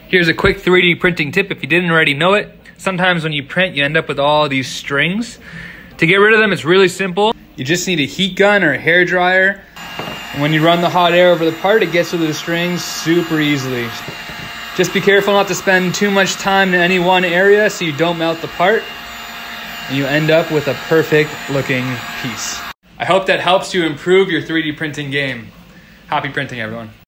Here's a quick 3D printing tip if you didn't already know it. Sometimes when you print, you end up with all these strings. To get rid of them, it's really simple. You just need a heat gun or a hair dryer. And when you run the hot air over the part, it gets rid of the strings super easily. Just be careful not to spend too much time in any one area so you don't melt the part. And you end up with a perfect looking piece. I hope that helps you improve your 3D printing game. Happy printing, everyone.